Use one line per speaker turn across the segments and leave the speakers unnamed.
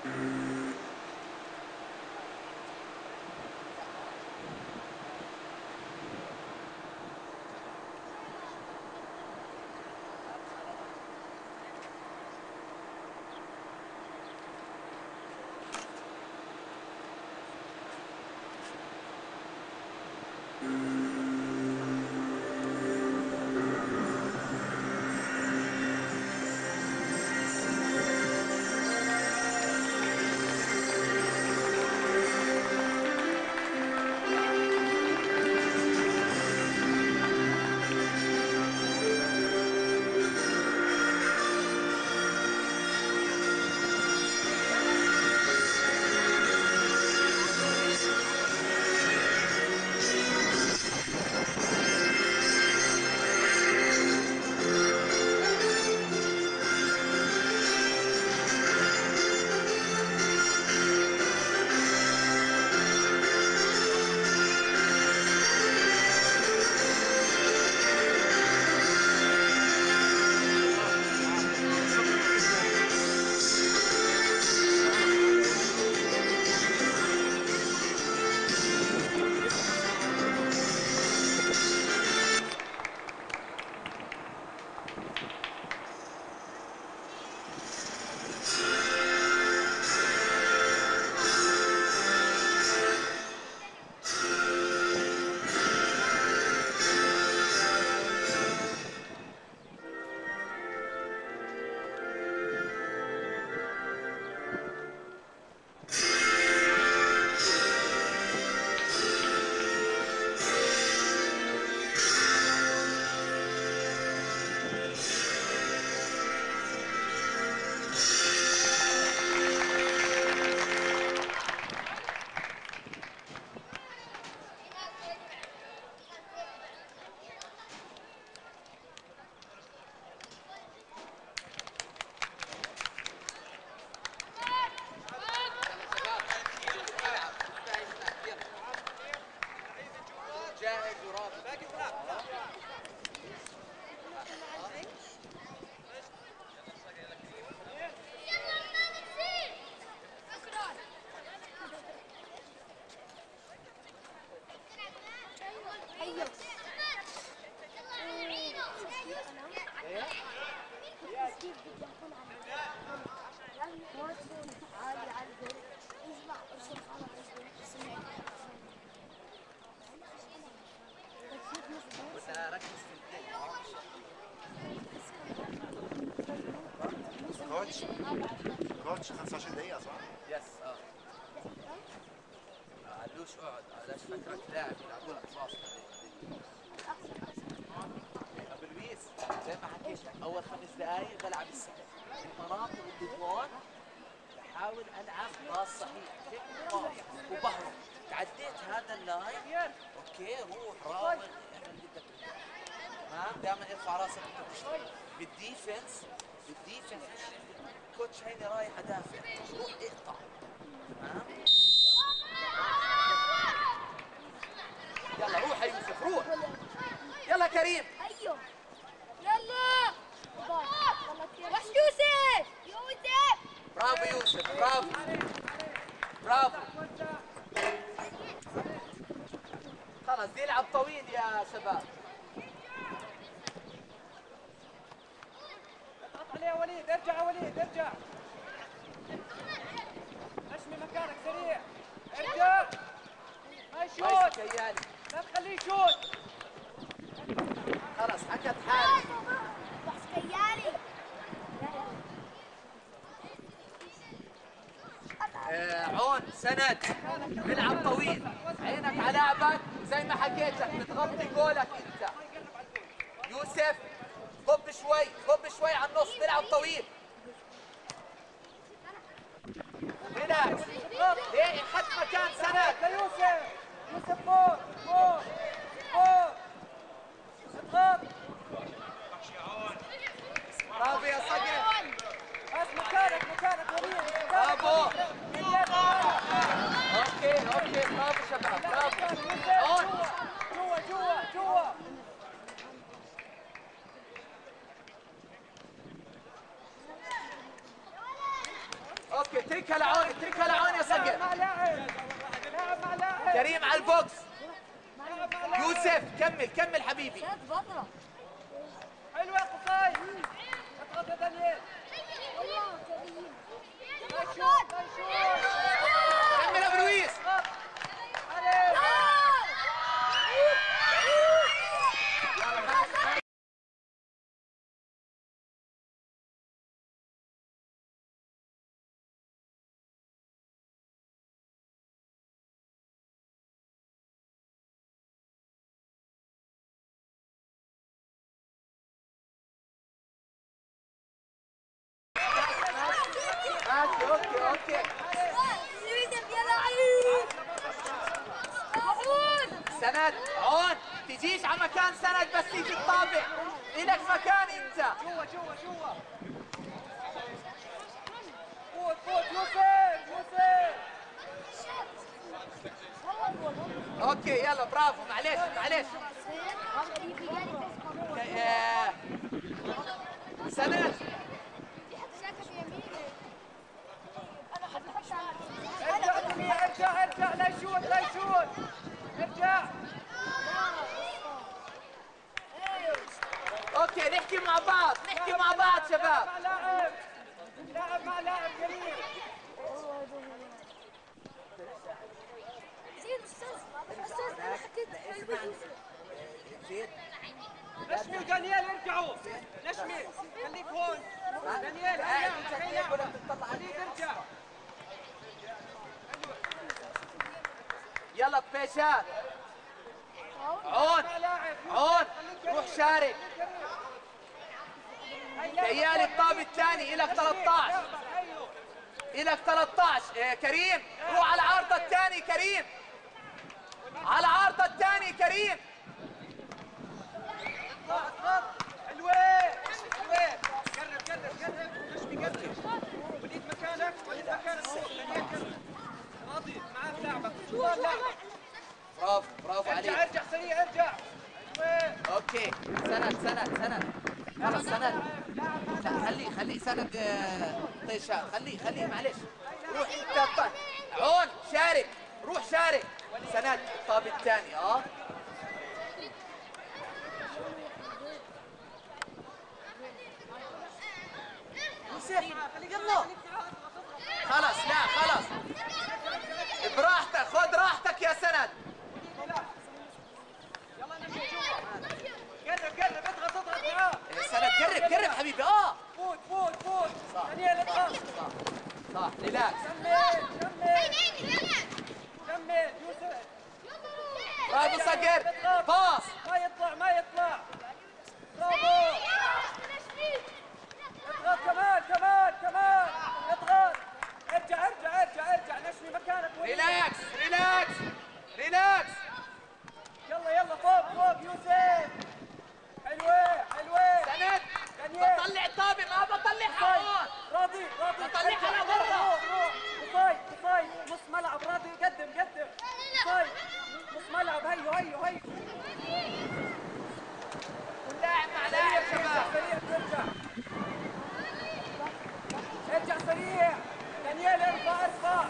كوتش 25 دقيقة صح؟
يس علوش اقعد على فكرك لاعب يلعبوا لك فاصل ابو لويس زي ما حكيت لك اول 5 دقائق بلعب السحر المناطق والدوان بحاول العب باص صحيح هيك وبهرب تعديت هذا اللاين اوكي روح راوغ اعمل اللي بدك تمام دائما ارفع راسك وانت بتشتغل بالديفنس كوتش هيني رايح ادافع روح اقطع تمام يلا روح يا يوسف روح يلا كريم
ايوه يلا وش يوسف
برافو يوسف برافو خلص دي يلعب طويل يا شباب
اضغط عليه وليد ارجع يا وليد ارجع اشمي مكانك سريع ارجع ما يشوت لا تخليه يشوت
خلص حكت حالي
بس كيالي
عون سند بيلعب طويل عينك على لعبك زي ما حكيت لك بتغطي جولك انت يوسف غب شوي على النص بيلعب طويل ريلاكس ليه حد مكان سند
يوسف فوق اضغط
برافو يا صقر
بس مكانك وليد
برافو اوكي برافو شباب برافو
جوا
اوكي اتركها لعون، اتركها لعون يا صقر.
مع لاعب، لاعب مع لاعب.
كريم على البوكس. يوسف كمل كمل حبيبي.
حلوة قصاي. اضغط يا دانيال.
كمل ابو لويس. اوكي اوكي. سند عون تجيش على مكان سند بس تيجي الطابع. إلك مكان انت.
جوا جوا جوا. فوت فوت يوسف يوسف.
اوكي يلا برافو. معلش معلش. سند
ارجع جميع ارجع ارجع لا يشوت لا يشوت. ارجع.
اوكي نحكي مع بعض نحكي مع بعض شباب.
مع لاعب. لاعب مع لاعب كريم. نشمي ودانيال ارجعوا. نشمي خليك هون. دانيال خليك ارجع.
يلا طفيشات. عون عون روح شارك. تيالي الطابة الثاني إلك 13. إلك 13. كريم روح على العارضة الثاني. كريم على العارضة الثاني. كريم
اضغط. حلوة حلوة. قرب قرب قرب. نشمي قرب. وليد مكانك وليد مكانك. دانيال قرب. راضي معاك لاعبك. لاعبك.
برافو برافو عليك.
ارجع ارجع سريع ارجع. حلوة.
اوكي سند خلص سند. لا خليه سند. طيشان خليه معلش. روح انت عون شارك. روح شارك. سند الطابة الثاني. يوسف يلا. خلص لا خلص. براحتك خذ راحتك يا سند.
يلا نمشي جوا. قرب قرب اضغط اضغط معاه.
سند قرب حبيبي.
فوت فوت فوت.
صح.
دانيال اضغط.
صح ريلاكس.
كمل يوسف.
برافو صقر. باص.
ما يطلع. برافو. اضغط كمان. اضغط. ارجع نشمي مكانك.
ريلاكس.
يلا فوق يوسف. حلوة
سند
دانيال.
بطلع الطابة ما بطلعها هون.
راضي
بطلعها لبرا.
روح قصاي نص ملعب. راضي قدم قصاي نص ملعب. هيو
لاعب مع لاعب شباب.
ارجع سريع. دانيال ارفع.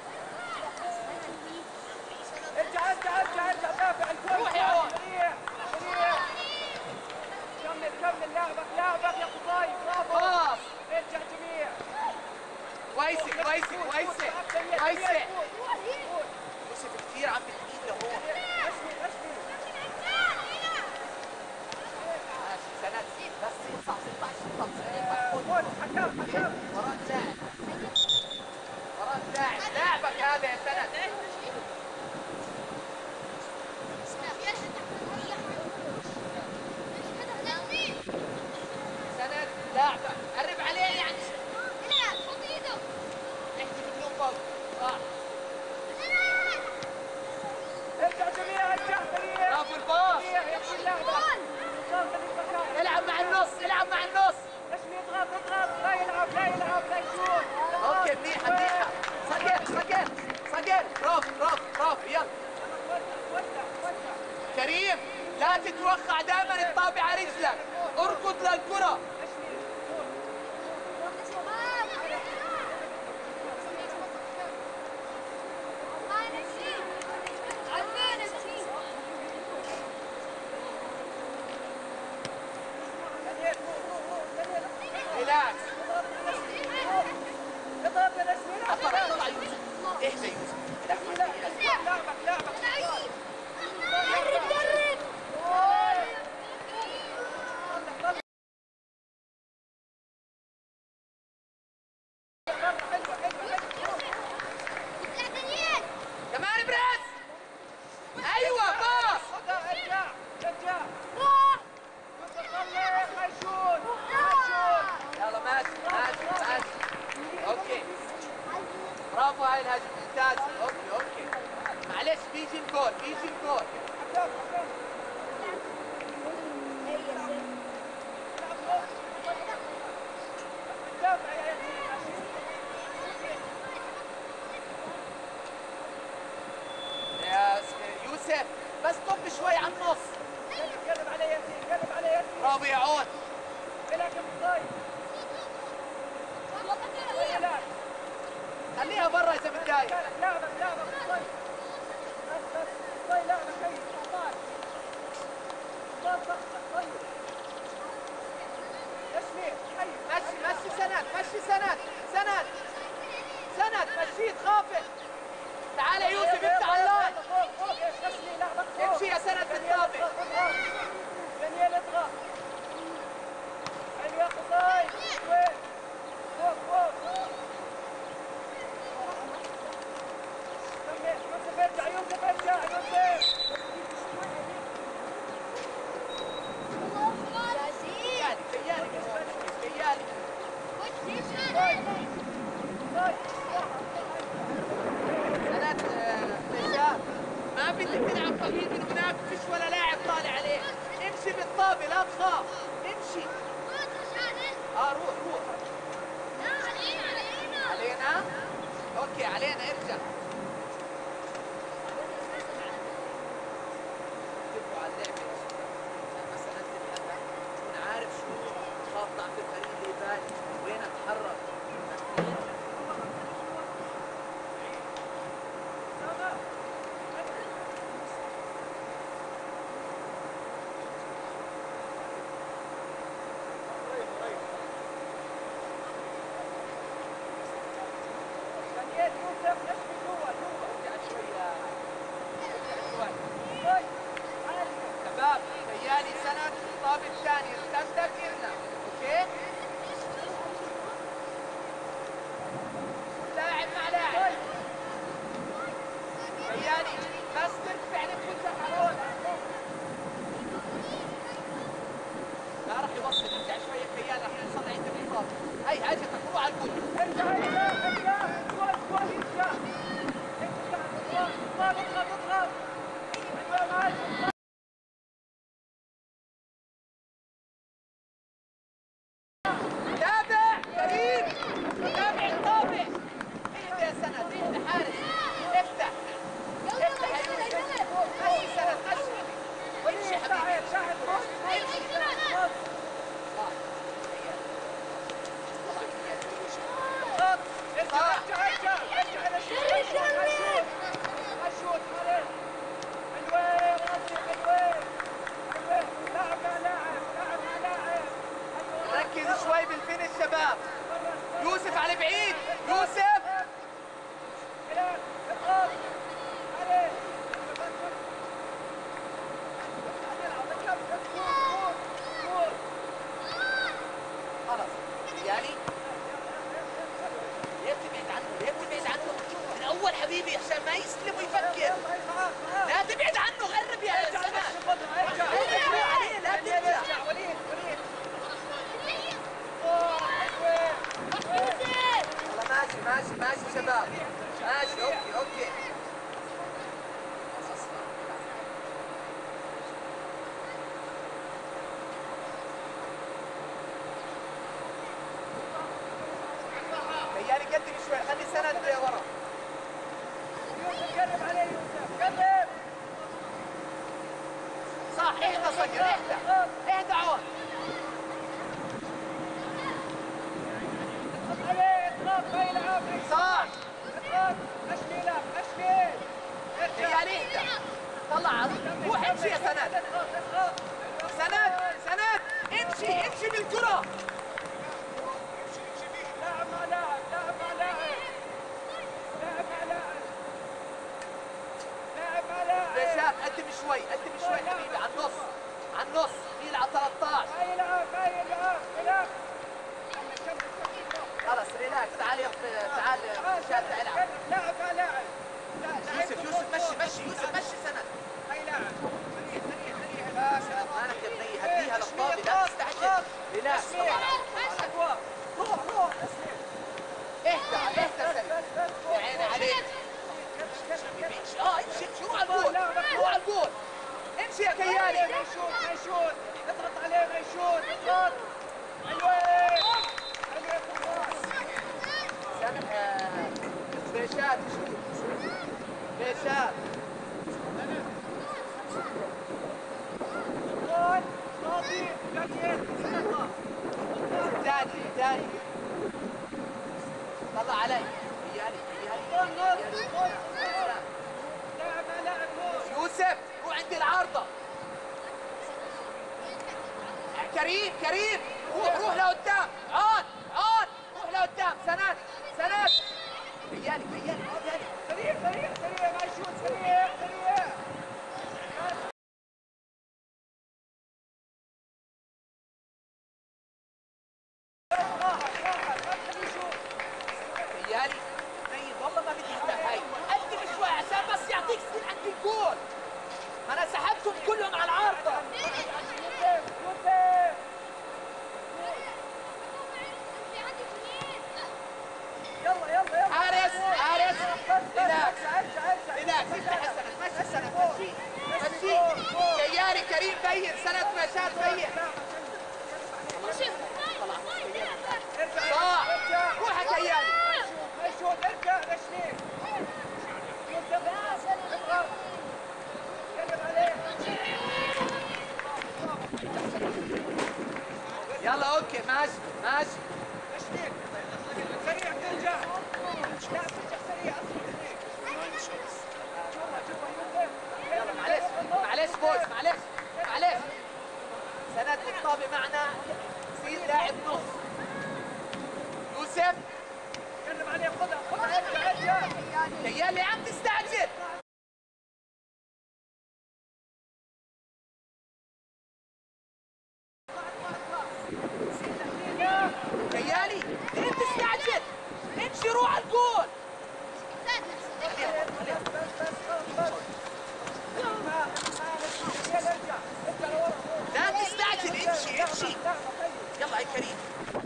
ارجع دافع الكرة.
روح يا عون.
سريع. كمل لاعبك يا قصاي. برافو.
باص.
ارجع جميع.
كويسة
فوت.
يوسف كثير عم بتميل لهون.
نشمي.
ماشي سند بس يطلع 16
فوت. حكام.
وراك لاعبك هذا يا سند. سند لاعبك قرب عليه يعني. احكي بدون فوق.
ارجع جميع سريع.
برافو الباص.
يكون لاعبك.
العب مع النص.
نشمي اضغط. لا يلعب لا يشوت.
اوكي منيحة. صقر. برافو يلا.
وسع.
كريم لا تتوقع دائما الطابع على رجلك. اركض للكرة. ايوه باص.
ارجع ارجع.
راح.
طلع ما يشوت ما يشوت.
يلا ماشي ماشي ماشي. اوكي برافو، هاي الهجمه ممتازه. اوكي اوكي معلش بيجي الجول بيجي الجول.
دافع يا ياسين.
يا يوسف بس طب شوي على النص.
قرب عليه ياسين قرب عليه ياسين.
برافو يا عود.
العب بالصيد.
خليها برا اذا بتضايق.
لعبك لعبك بالصيد. بس بس الصيد لعبك هي. طيب تشمير حي.
مشي مشي سند مشي سند سند سند مشيه تخافت. تعال يا يوسف انت على اللاين. امشي يا سند بالطابق.
دانيال اضغط. حلو يا قصاي. وين؟ فوق فوق. يوسف ارجع يوسف ارجع يوسف.
كيالي كيالي كيالي. سند بشار ما بدك تلعب قريب من هناك، فيش ولا لاعب طالع عليه. امشي بالطابة لا تخاف امشي. روح روح. علينا؟ اوكي علينا ارجع. انتبهوا على اللعبة يا شباب. عشان مثلا انزل الهدف تكون عارف شو خط ضعف الفريق اللي بالي، وين اتحرك.
يوسف نشفي جوا جوا.
ارجع شوية ارجع شوي.
طيب
شباب خيالي سند الطابة الثانية استنتك إلنا. اوكي؟ لاعب مع لاعب. خيالي بس ترفع نفسك على هون. لا راح يوصل ارجع شوية خيالي راح يوصل عند الخطاب. هي هاجتك روح على الجول.
ارجع ارجع ارجع. جول جول ارجع. اضغط اضغط اضغط. ايوه معاك.
تابع كريم تابع الطابع. اهدى يا سند اهدى حارس. افتح افتح يا يوسف. مشي سند مشي. امشي حبيبي
شاهد
امشي.
اضغط. ارجع ارجع ارجع ارجع الى الشوط. الشوط عليه. حلوين راسي حلوين. حلوين. لاعب مع لاعب لاعب مع لاعب.
ركز شوي بالفينش شباب. يوسف على بعيد يوسف.
هلال اضغط عليه.
خلص يعني ليه بتبعد عنه؟ ليه بتبعد عنه؟ من اول حبيبي عشان ما يسلم ويفكر. لا تبعد عنه قرب يا سند.
ارجع
عليه لا ترجع.
وليد وليد.
والله ماشي ماشي ماشي شباب ماشي اوكي اوكي. خيالي قدم شوي خلي سند ورا.
يوسف قرب عليه يوسف قرب.
صح اهدى صقر اهدى اهدى عون.
اضغط عليه اضغط ما يلعب.
صح
اضغط اشمي له اشمي.
خيالي اهدى طلع روح امشي يا سند. سند سند امشي امشي بالكرة.
لاعب مع لاعب لاعب مع لاعب لاعب مع لاعب لاعب مع لاعب.
بشار قدم شوي حبيبي على النص على النص ميل على 13.
ما يلعب ما يلعب يلعب.
خلص ريلاكس تعال تعال بشار العب.
لاعب مع لاعب. لا لا
يوسف مشي يوسف مشي سند.
هاي لاعب سريع
سند مالك يا بني هديها للطابة لا تستعجل. ريلاكس طبعا.
روح
اهدى سند. يا عيني عليك. امشي روح على الجول روح على الجول. امشي يا كيالي.
ما يشوت اضغط عليه ما يشوت اضغط. حلوة
بيشات شوت بيشات.
جول راضي
تاني طلع علي.
لاعب
يوسف روح عند العارضة. كريم روح لقدام. عاد روح لقدام. سند كيالي
سريع ما يشوت سريع
كيالي ميت والله ما بدي افتح هاي. قدم شوي عشان بس يعطيك سنين عند الجول. ما انا سحبتهم كلهم على العارضة.
يلا
حارس ريلاكس
ارجع
مشي السند مشي كيالي. كريم بين سند مشات بين. صح روح يا كيالي.
ما يشوت ارجع لشنين يوسف اضغط قلب عليه
يلا اوكي ماشي
لشنين سريع ترجع لا ترجع سريع
يلا معلش بويز معلش سند بالطابة معنا. سيد لاعب نص. يوسف
قلب عليه خذها ارجع
كيالي عم تستعجل. كيالي ليه بتستعجل؟ امشي روح على الجول. لا تستعجل امشي. يلا يا كريم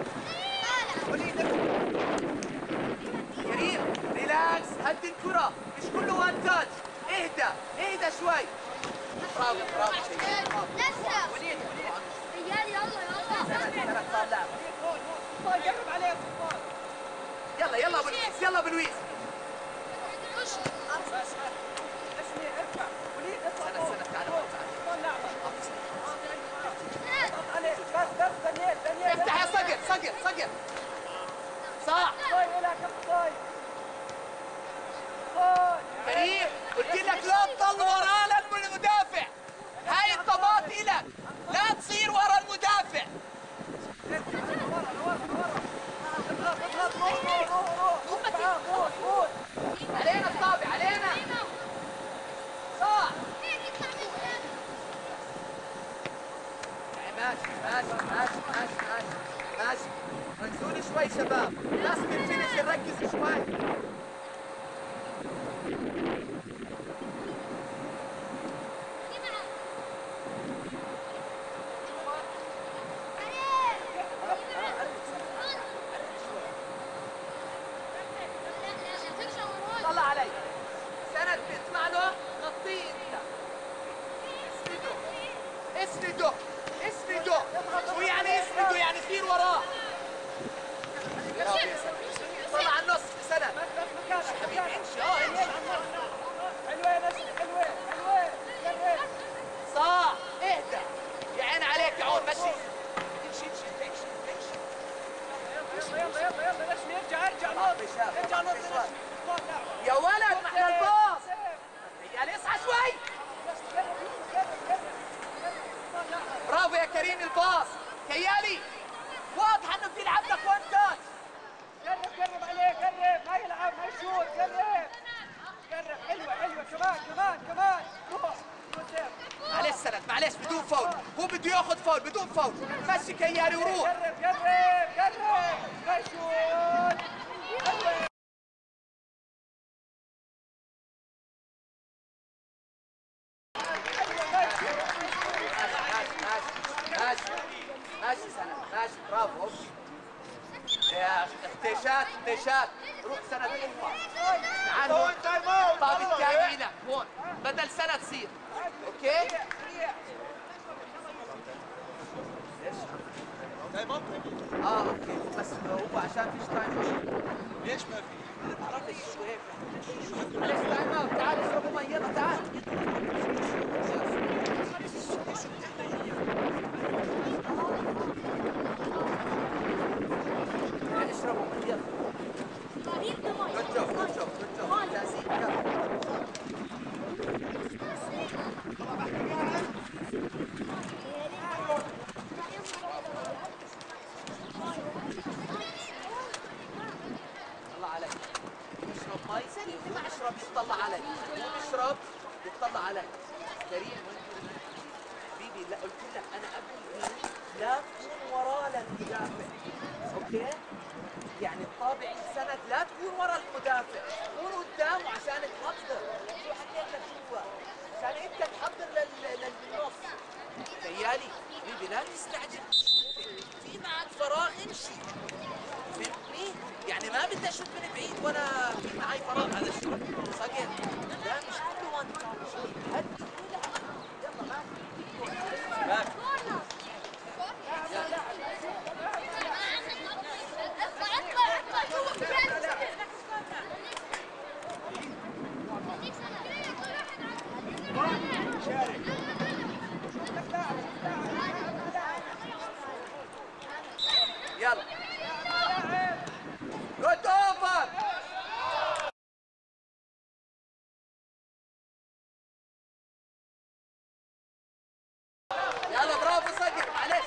ريلاكس. هدي الكرة مش كله وان تاتش. اهدى شوي. برافو وليد
ريال يلا
صار لاعب.
قرب عليه
يلا ابو لويس
اسمي ارفع وليد اطلع
سنة تعال
اضغط عليه بس دانيال
افتح يا صقر صح.
طيب الى كم طيب
كريم قلت لك لا تضل ورا المدافع. هاي الطابات إلك لا تصير ورا المدافع. علينا الطابة علينا. صح ماشي ركزوني شوي شباب. ناس بالفينش نركز شوي. طلع علي. سند بيطلع له غطيه انت. اسنده. شو يعني اسنده؟ يعني سير وراه. طلع على النص سند. حبيبي امشي
حلوه يا نجم حلوه
صح. اهدى يا عين عليك يا عون. مشي امشي
يلا نجم ارجع نط
يا ولد محل الباص. يعني اصحى شوي. برافو يا كريم الباص. كيالي واضح انه بيلعب لك وان تاتش.
قرب عليه ما يلعب ما يشوت قرب حلوه كمان روح يوسف
معلش سند معلش بدون فاول. هو بده ياخذ فاول بدون فاول. مشي كيالي وروح.
قرب ما يشوت
ماشي ماشي سند ماشي برافو اوكي يا اختشات اختشات روح سند ارفع تعال هون الطابة الثاني لك هون بدل سند تصير اوكي ليش؟
تايم اوت
اوكي بس هو عشان فيش تايم اوت
ليش ما في؟
عرفت شو هيك معلش تايم اوت تعال اشربوا مي يلا تعال اشربوا مي يلا good job good job good job ممتازين يلا طلع علي اشرب مي اللي ما اشرب يطلع علي مو اشرب يطلع علي كريم حبيبي لا قلت لك انا قبل لا تكون وراه للمدافع اوكي يعني الطابع السند لا تكون ورا المدافع كون قدامه عشان تحضر شو حكيت لك جوا عشان انت تحضر للنص خيالي حبيبي لا تستعجل في معك فراغ امشي فهمتني؟ يعني ما بدي اشوف من بعيد وانا في معي فراغ هذا شو صقر لا مش كله وان تاتش هدي يلا ماشي يلا جود اوفر يلا برافو صقر معلش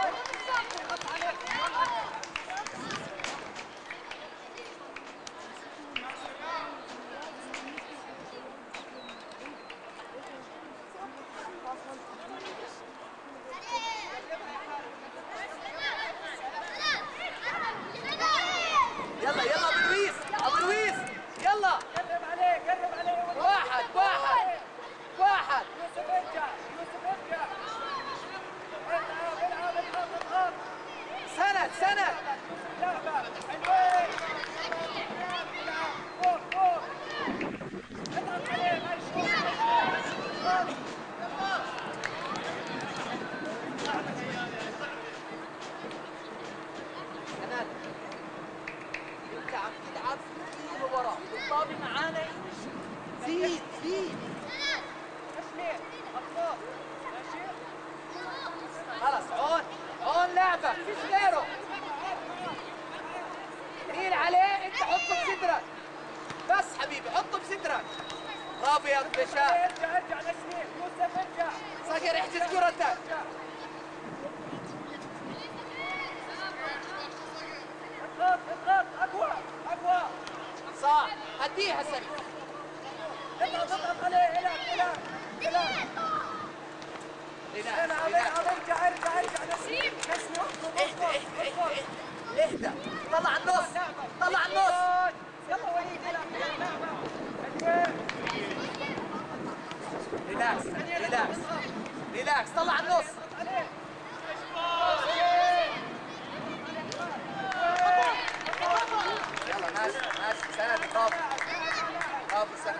يلا يلا ابو لويس ابو لويس يلا
قرب عليه قرب عليه
واحد واحد واحد
يوسف ارجع يوسف ارجع العب العب العب العب
سند سند
لعبة حلوين العب فوق فوق اضغط عليه ما يشوف
سند انت عم تلعب كثير لورا الطابة معانا يمشي زيد زيد
تسليم مطلوب ماشي
خلص هون لعبة فيش غيره ميل عليه انت حطه بصدرك بس حبيبي حطه بصدرك برافو يا بشار
ارجع ارجع تسليم يوسف ارجع
صقر احجز كرتك
اضغط اضغط اقوى اقوى
صح هديها سريع
اضغط اضغط عليه العب العب العب العب العب ارجع ارجع ارجع نسيم نسيم
اهدى اهدى اهدى اهدى طلع النص طلع النص
يلا وليد العب لعبة حلوين
ريلاكس ريلاكس ريلاكس طلع النص
عليه
يلا ماشي ماشي سند برافو برافو سند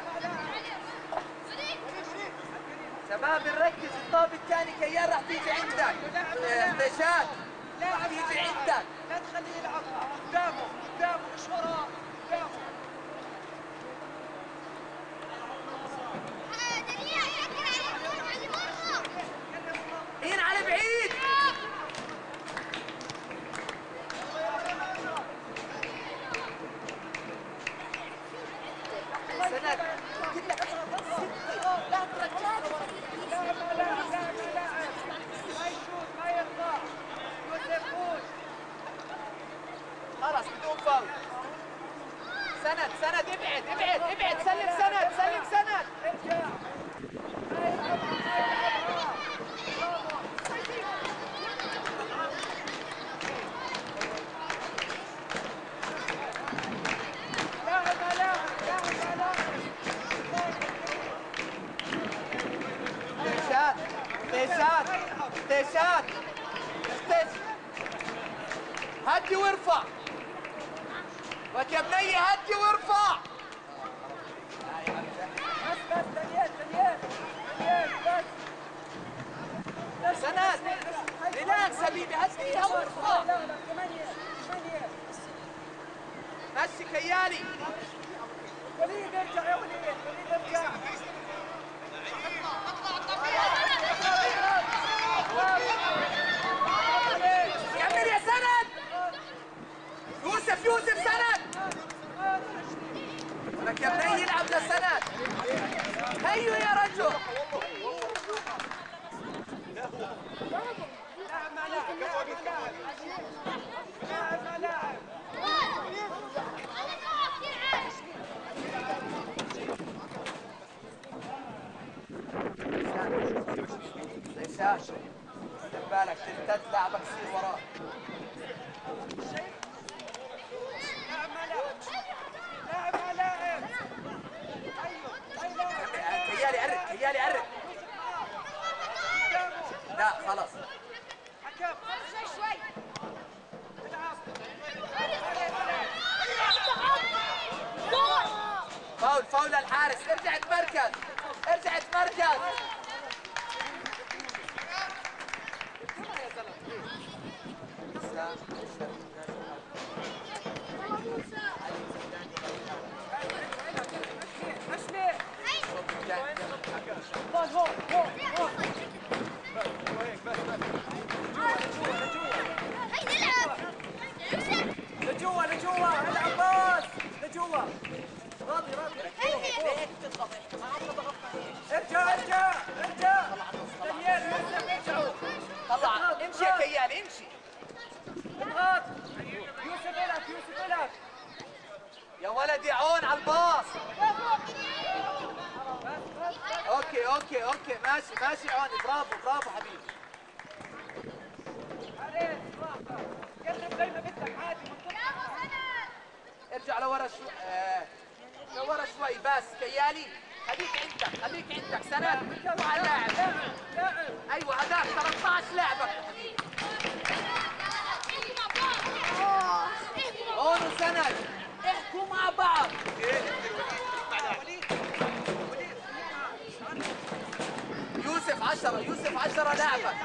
شباب نركز الطابة الثاني كيان راح تيجي عندك اختشات راح تيجي عندك
لا تخليه يلعب قدامه قدامه مش وراه قدامه
هين على بعيد سند قلت لك لا تركز
ما يشوت ما يرضى يوسف فوز
خلاص بدون فاول سند سند ابعد ابعد ابعد سلم سند سلم سند
ارجع ما يلعبها ما يلعبها لاعب لاعب لاعب لاعب
تيشات تيشات تيشات يوسف هدي وارفع. لك يا بني هدي وارفع.
بس دانيال بس
سند ريلاكس حبيبي هديها وارفع.
لا 8
مشي كيالي.
وليد ارجع يا وليد ارجع.
كمل يا سند. يوسف سند. لك يا بني يلعب لسند. هيو يا رجل. ليساش خد بالك ترتد لاعبك يصير وراك. كيالي عرف لا خلاص. فاول للحارس. ارجع تمركز.
لجوا العب باص لجوا. راضي
ليه تضغط؟ ما عمرنا ضغطنا هيك.
ارجع دانيال يوسف ارجعوا.
طلع امشي يا كيالي امشي.
اضغط يوسف العب.
يا ولدي عون على الباص. اوكي ماشي عون. برافو حبيبي.
عليك قرب زي ما بدك عادي.
ارجع لورا شوي بس كيالي. خليك عندك سند مع اللاعب. ايوه هذاك 13 لاعبك يا حبيبي. هون وسند احكوا مع بعض. يوسف 10 لاعبك.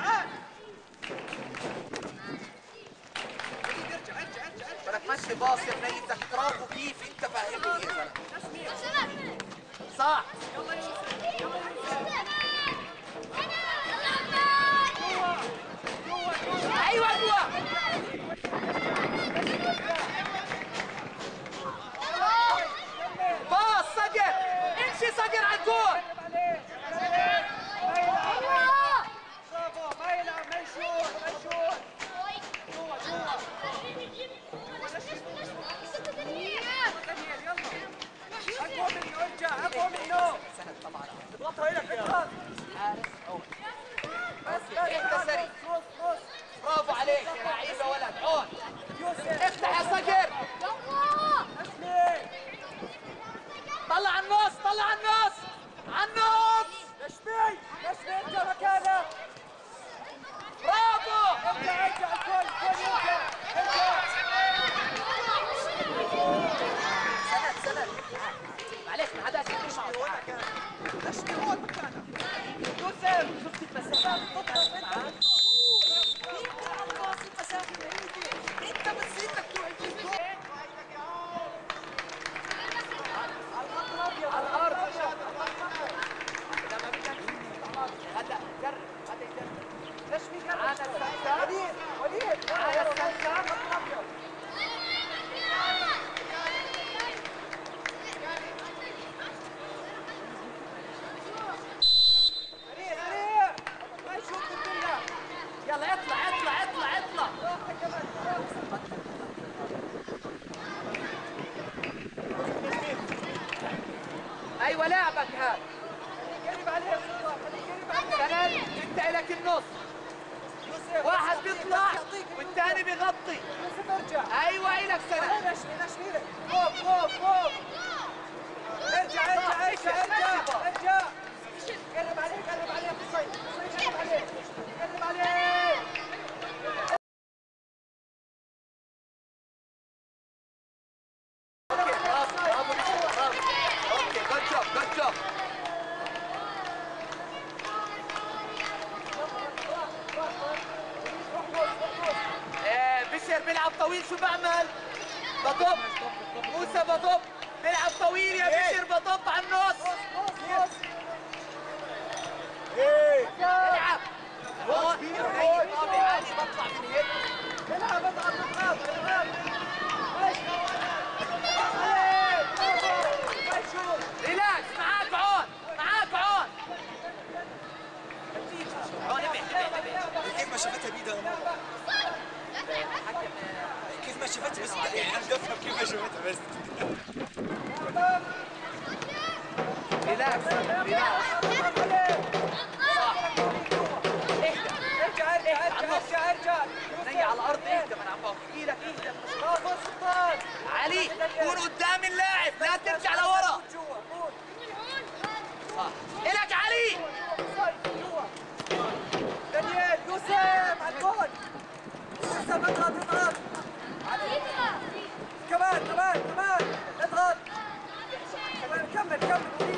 بدك مشي باص يا بني. بدك تراقبوا كيف انت فاهمني يا زلمه. صح. ايوه باص صقر. امشي صقر على الجول.
برافو ما يلعب ما يشوط. اقوى منه.
سند طبعا.
اضغطها لك اضغط.
حارس عون.
بس
انت سريع. برافو عليك يا لعيب يا ولد. عون.
يوسف
افتح يا صقر. طلع على النص.
نشمي ارجع مكانك.
برافو.
ارجع الكل
سند معلش ما حداش يسمع.
نشمي هون مكانك. يوسف
شفت المسافه تضغط معك.
انت بتصير بدك تروح الجول. على الارض.
هلا جرب.
نشمي قرب.
على السنسر.
وليد
على السنسر.
سريع ما يشوف الدنيا.
يلا اطلع. ايوه لاعبك هذا.
قرب عليه
سند انت الك النص.
يوسف
واحد بيطلع والثاني بيغطي.
يوسف ارجع.
ايوه الك سند.
نشمي لك. فوق ارجع قرب عليه في الصيد. قرب عليه
جود جوب. بشر بيلعب طويل، شو بعمل؟ بطب. موسى بطب، بيلعب طويل يا بشر، بطب على النص. العب هون يا بني، طابع عالي بطلع من هيك.
العب اضغط اضغط اضغط.
ريلاكس، معاك عون، معاك عون. عون ابعد.
كيف ما شفتها بيدها كيف ما شفتها بس يعني انا بدي افهم كيف ما شفتها بس.
ريلاكس ريلاكس.
ارجع
نية على الارض، اهدى، ما انا عم بحكي لك اهدى.
برافو سلطان.
علي كون قدام اللاعب، لا ترجع لورا. صح الك علي.
دانيال يوسف على الجول. يوسف اضغط اضغط. كمان كمان كمان اضغط. كمل كمل.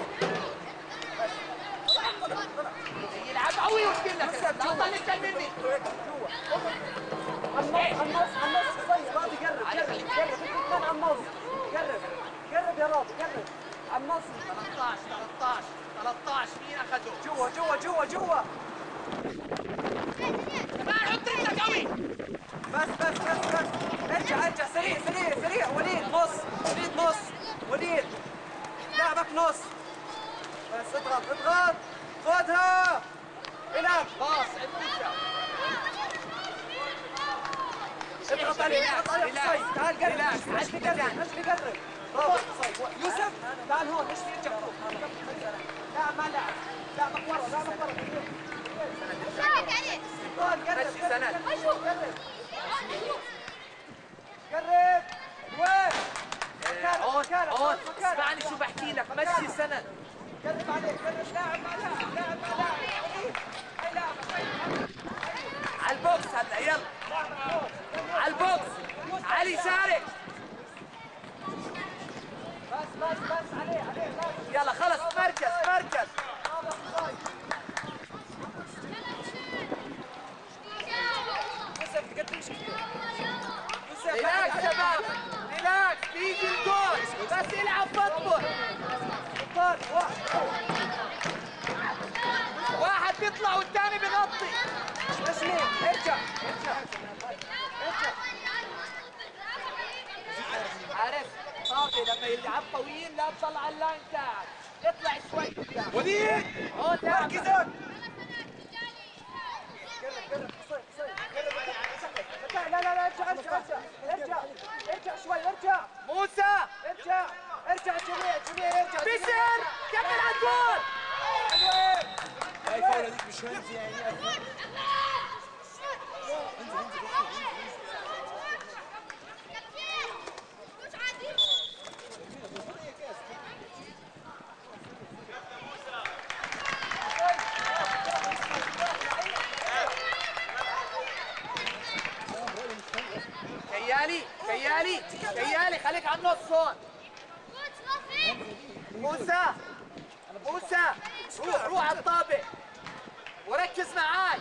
يلعب قوي وقلت لك لا تضل تكلمني.
النص صيد راضي قرب قرب كمان على النص. قرب يا راضي قرب على النص.
13 مين اخذه؟
جوا
كمان حط رجلك قوي.
بس ارجع سريع وليد نص وليد لعبك نص. بس اضغط خذها العب
باص عند موسى.
اضغط عليه تعال قرب هشمي قرب. برافو يوسف تعال هون هشمي ارجع فوق. لا ما لعب لعبك ورا
مشي سند.
قرب وين
هون اسمعني شو بحكي لك، مشي سند.
قرب عليه لاعب مع لاعب هاي لاعب
على البوكس هلا يلا على البوكس. علي شارك.
بس عليه
يلا خلص مركز.
يوسف تقدمش كثير.
ريلاكس شباب ريلاكس، بيجي الجول بس العب بطبر. واحد بيطلع والثاني بيغطي.
تسليم ارجع
عارف طابي لما يلعب طويل لا تطلع على اللاين تاعك، اطلع شوي قدام.
وليد
هون لاعب
مركزك.
قرب لا ارجع شوي ارجع
موسى
ارجع جميع ارجع
بشر كمل على الجول.
هاي الفاولة هذيك مش هندي يعني.
كيالي خليك على النص هون. موسى روح على الطابة وركز معاي.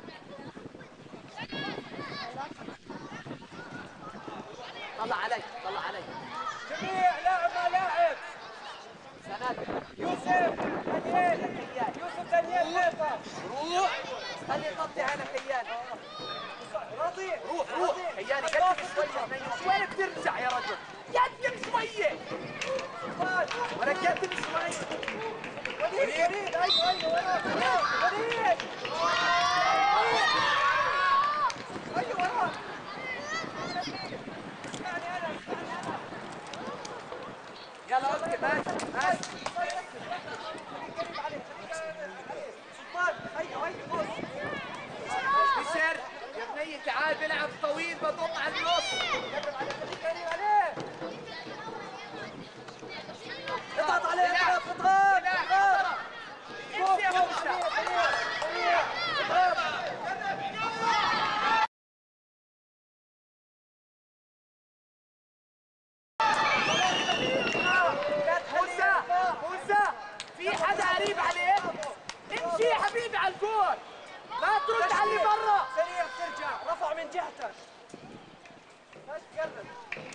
طلع علي
جميع لاعب ما لاعب.
سند
يوسف دانيال حيفا
روح خلي يغطي على كيالي.
راضي
روح كيالي قدم شوية. وين بترجع يا رجل؟ قدم شوية ولا قدم شوية.
وليد ايوه وليد وراك.
يلا اوكي ماشي بشر يا بني تعال بلعب طويل بضم على النص.
اضغط عليه اضغط
امشي يا موسى. موسى
قرب.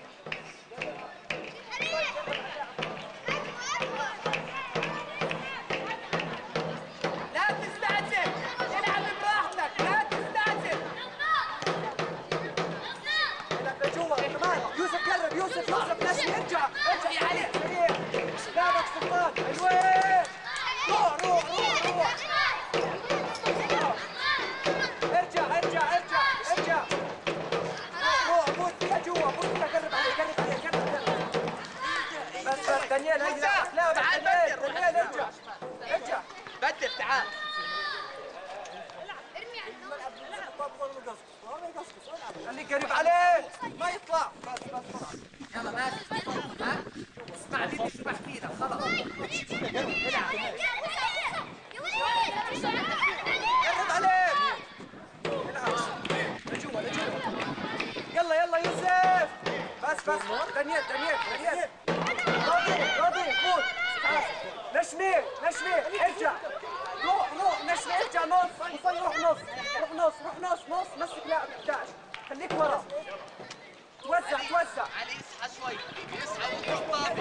لا تستعجل، العب براحتك، لا تستعجل. العب لجوا كمان. يوسف قرب، يوسف نشي. ارجع يا علي. لعبك سلطان. حلوين. روح. ارجع. روح فوت فيها جوا، قرب عليه. بس دانيال هيا. لا دانيال ارجع. بدل تعال. خليك قريب عليه ما يطلع. بس يلا ماشي. ها اسمع لي شو بحكي لك. خلص العب. قرب عليه. العب لجوا. يلا يوسف. بس دانيال. راضي فوت. نشمي ارجع. روح نشمي ارجع. نص روح نص. مسك لاعب 11. خليك ورا. توزع.
علي اصحى شوي. اصحى.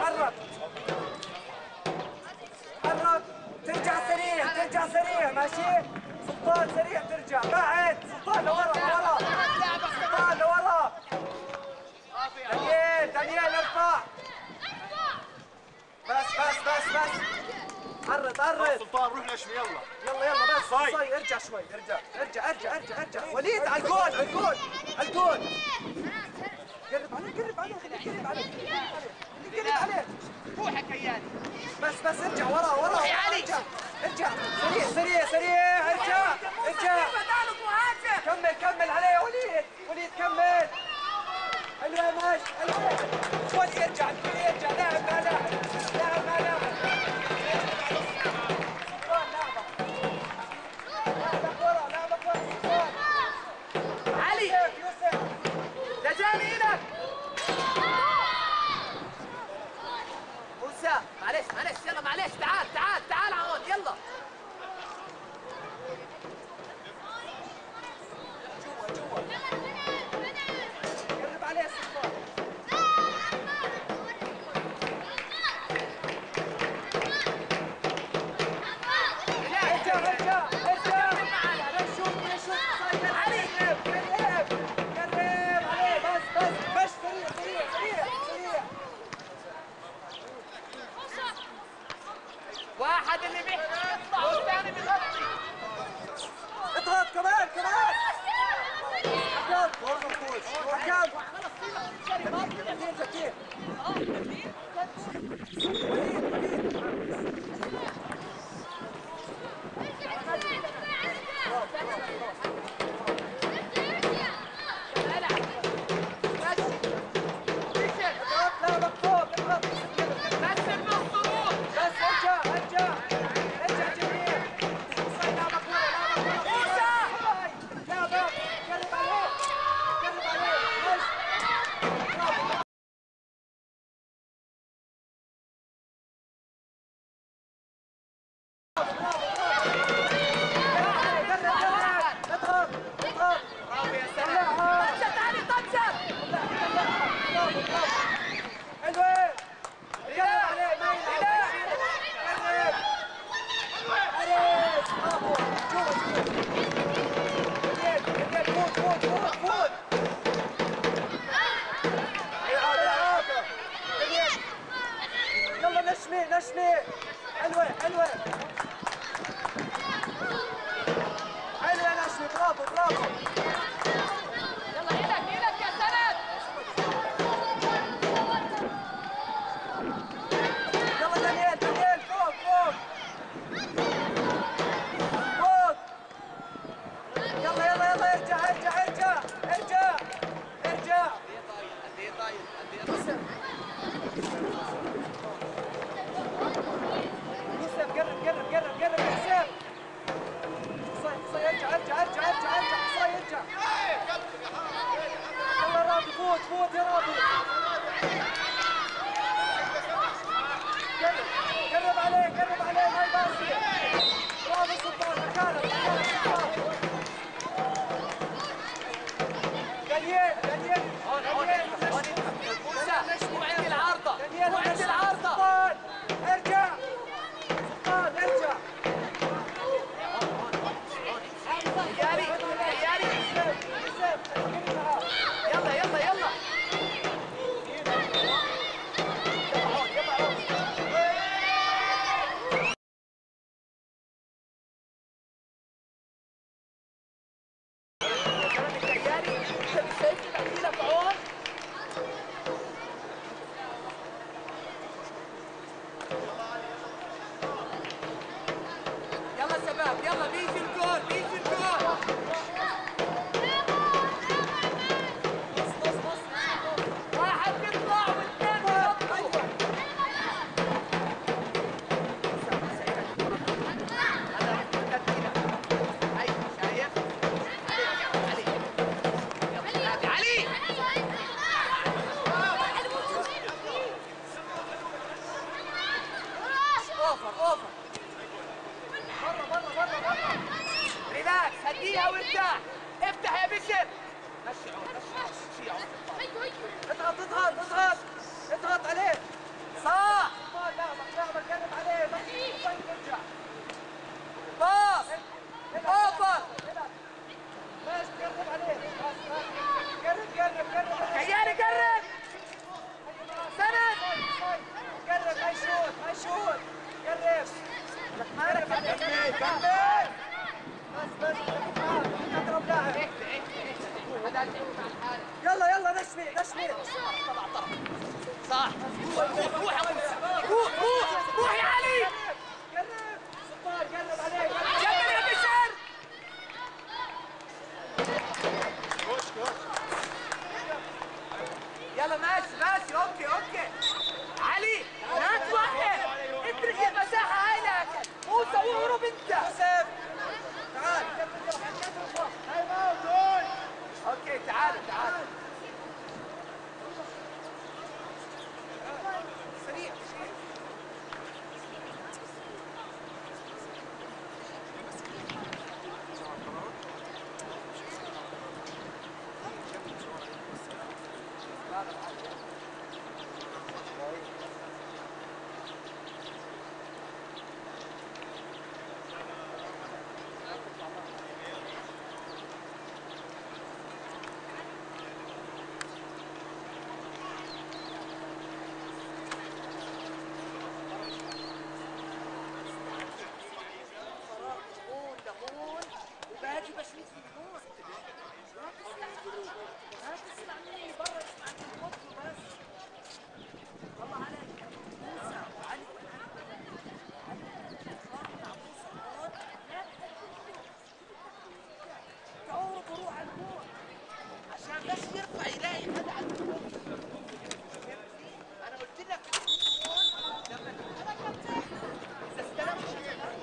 حرك. ترجع سريع. ماشي. سلطان سريع ترجع. بعد سلطان لورا. دانيال ارفع. بس عرض.
سلطان روح نشمي يلا.
يلا بس صاي. ارجع شوي. ارجع. وليد على الجول. قرب عليه.
روح يا كياني.
بس ارجع ورا.
روح يا علي.
ارجع سريع. ارجع. كمل عليه يا وليد. كمل. حلوة ماشي. وليد ارجع. لاعب ما لاعب. لعبك ورا.
علي.
يوسف لجاني ايدك.
موسى معلش يلا معلش. تعال عون يلا.
جوا. قرب عليه سلطان. ارجع. شوف صاير. علي قرب عليه. بس سريع.
واحد اللي بيحكي يطلع والثاني بيغطي.
اضغط كمان. حكام. زكي. لعبك فوق.
بس النص.
بس ارجع جميل. لعبك ورا. لعبك. قرب عليه. اضغط.
برافو يا سلام. طنشة.
حلوين. يلا عليه. ما يلعب. عليك. برافو. جوا. فوت. يلا نشمي. حلوة. نشمي. برافو.
يلا ايدك يا سند.
يلا دانيال. فوق. يلا. ارجع.
قد ايه طاير.
يوسف قرب. يوسف صاي ارجع. يلا راضي. فوت يا راضي. قرب عليه. ما يباصي. راضي سلطان. مكانك. دانيال.
اوفر اوفر. بره. ريلاكس، هديها وارتاح. افتح يا بشر. مشي عود مشي عود. اضغط عليه. صح. لعبك قرب عليه. ارجع. باص. اوفر. ماشي قرب عليه. قرب. كياني قرب. سند. قرب ما يشوت. قرب. قرب عليه. كمل. بس اضرب لاعب. يلا نشمي. طلع صح. روح يا موسى. روح يا علي. قرب. سطار قرب عليه. كمل يا بشر. يلا ماشي. اوكي. علي لا توقف. اترك المساحة هاي لك. موسى واهرب انت. يوسف تعال. اوكي تعال. سريع. وباجي بشوف الجون. ما تسمع مني برا، اسمع من الوقت بس. والله عليك موسى وعلي. تعوروا وروح على الجون عشان بس يرفع يلاقي حدا على الجون. انا قلت لك لما اذا استلمت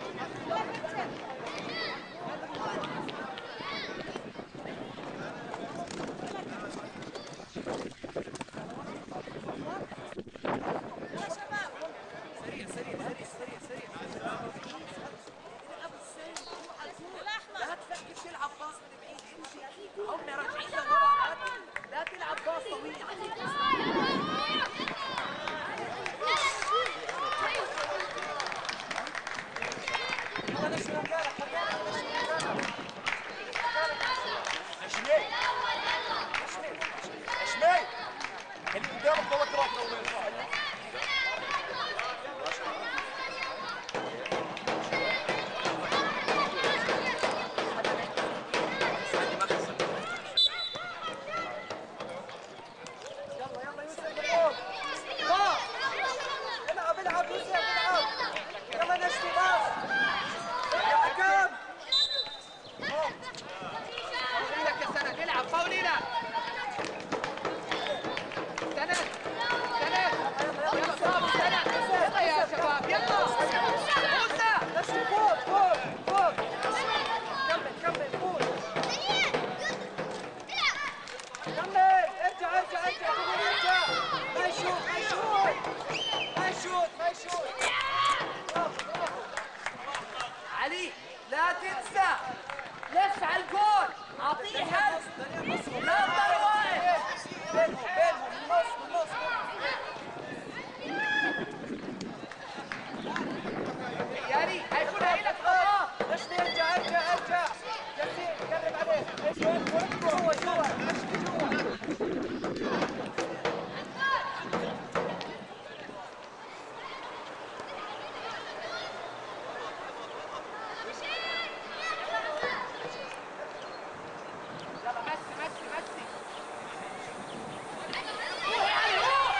لا تفكر تلعب باص من بعيد. امشي هم راجعين لورا. لا تلعب باص طويل.
اشمي اللي قدامك والله كرافت.
العب يوسف العب. يلا نشفي باص يا حكام. فاولينك يا سند. العب فاولينك. سند. يلا صاب سند. يلا يا شباب يلا. موسى نشفي فوق. كمل فوق. كمل. ارجع. ما يشوت. علي لا تنسى لف على الجول. اعطيه حل. لا تضل واقف. بينهم بالنص. ياري هيكون هيلك خلاص. نشفي. ارجع. ياسين قرب عليه. جوا. نشفي جوا. يلا مسي. روح يا علي روح.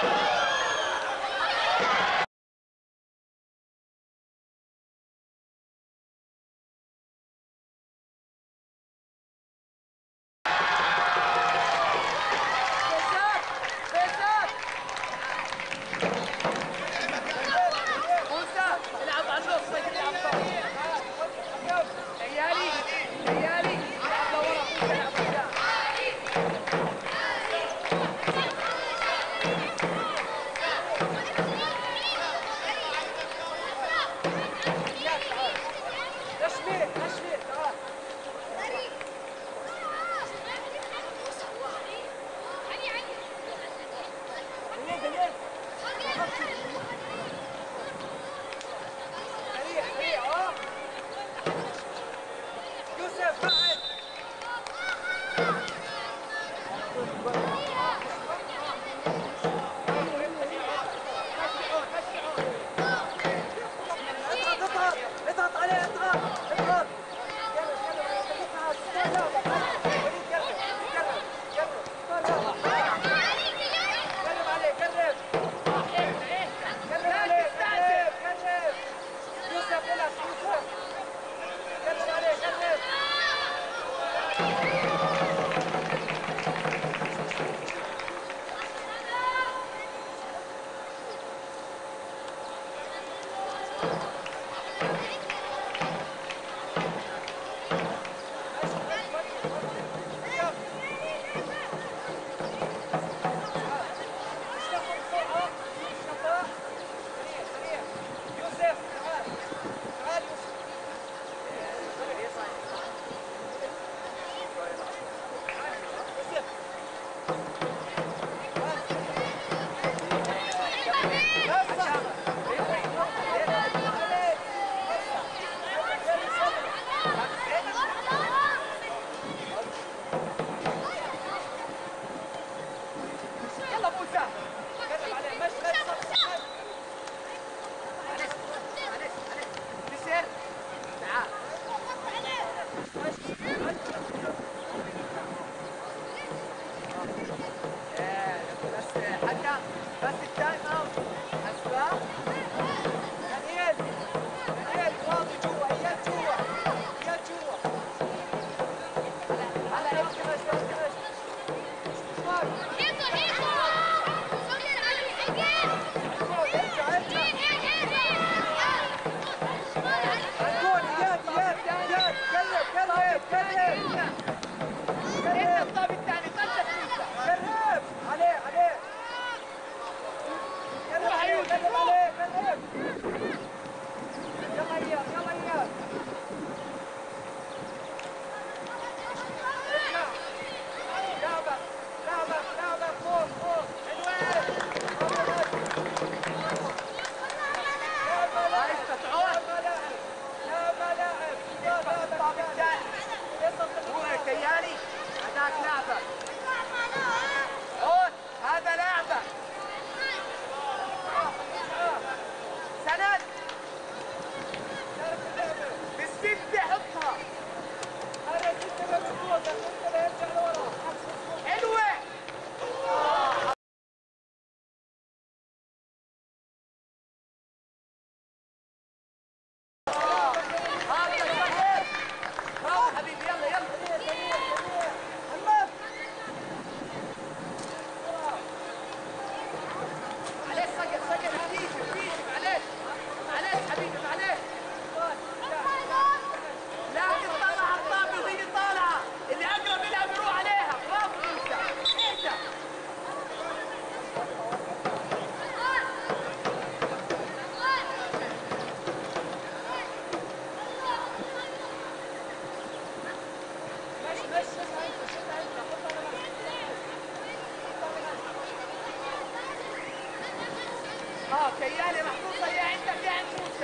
كيالي محفوظة هي عندك يا عند موسى.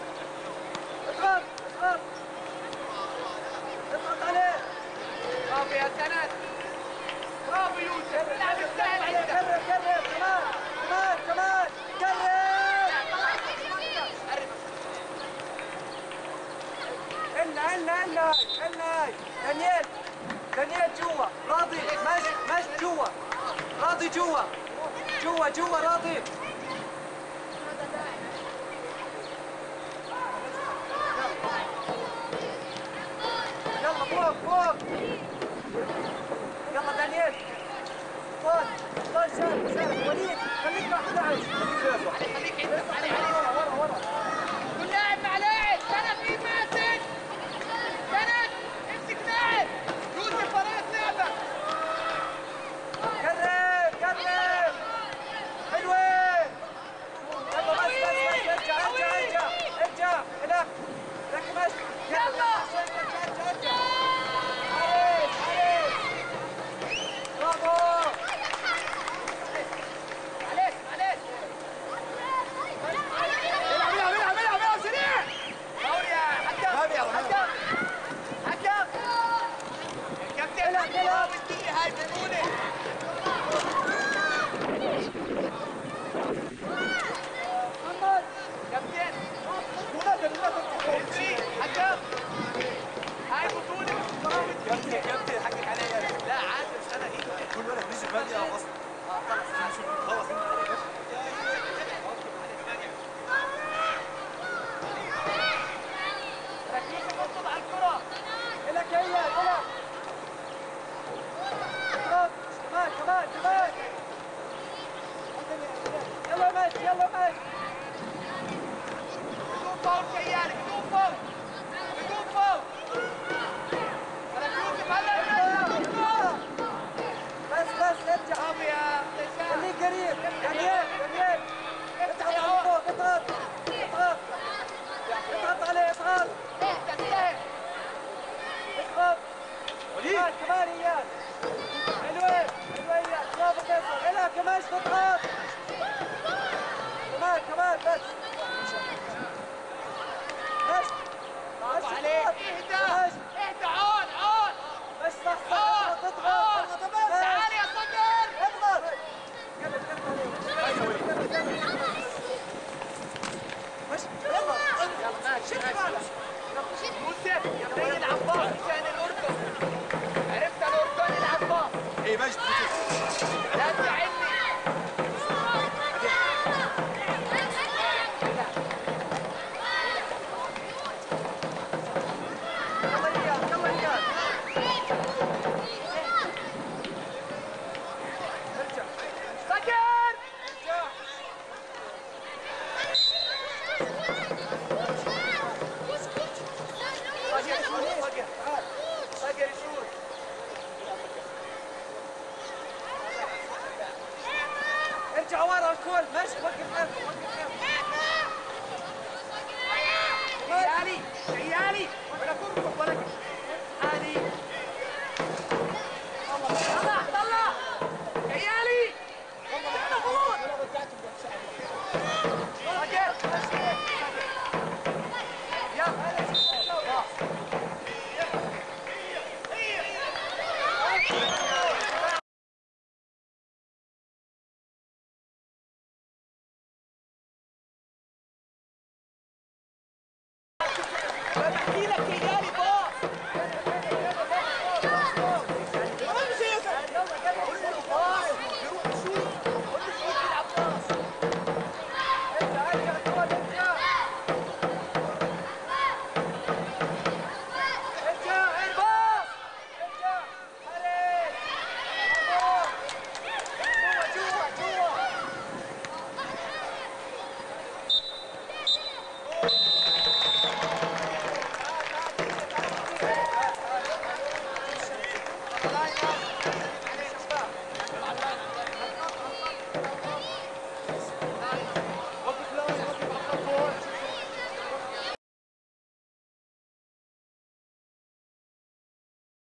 اضغط اضغط اضغط عليه.
برافو يا سند. برافو يوسف. العب السهل عندك.
كرر كرر كمان كمان كمان كرر. إلنا دانيال جوا. راضي مش جوا. راضي جوا. جوا جوا راضي. يلا فوق فوق. يلا دانيال. طول طول شاد وليد خليك مع 11.
خليك انت علي
ورا.
كل لاعب مع لاعب، سند مين ماسك؟ سند امسك لاعب.
يوسف طريقة لعبك. قرب حلوين. يلا بس ارجع الك لك بس. يلا ارجع. حريص برافو.
معلش
العب سريع. فاول يا حكم. الكابتن العب الدنيا هاي بطولة. محمد كابتن حكم هاي بطولة.
كابتن حقك عليا.
لا عادي مش انا هيك.
كل ولد نزل بدري او اصلا. خلاص
ركيزك وانتظر على الكرة. الك هي الك. اضرب كمان. يلا ماشي. بدون فاول كيالي بدون فاول. ترى يوسف هلا بس ارجع. برافو يا خليك قريب. دانيال اضغط على فوق. اضغط عليه. اضغط كمان اياد. حلوين اياد. برافو فيصل. الها كمان تضغط. كمان بس. برافو عليك. اهدى عون. بس صح. اضغط تعال يا صقر. اضغط. يوسف يبين العباس مشان الاردن. عرفت الاردن العباس.
ايه مجد
لا تزعلني. يلا اياد. ارجع صقر. صقر يشوت. ارجع ورا الكل. ماشي وقف. كيالي ولا كركم ولا عادي. طلع كيالي. بحكي لك اياه.